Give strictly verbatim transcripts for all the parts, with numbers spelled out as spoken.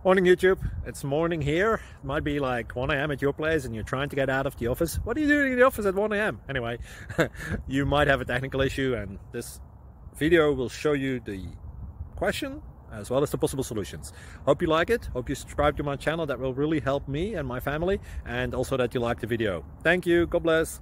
Morning YouTube, it's morning here. It might be like one A M at your place and you're trying to get out of the office. What are you doing in the office at one A M? Anyway, you might have a technical issue and this video will show you the question as well as the possible solutions. Hope you like it, hope you subscribe to my channel. That will really help me and my family, and also that you like the video. Thank you, God bless.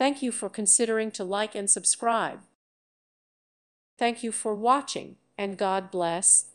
Thank you for considering to like and subscribe. Thank you for watching, and God bless.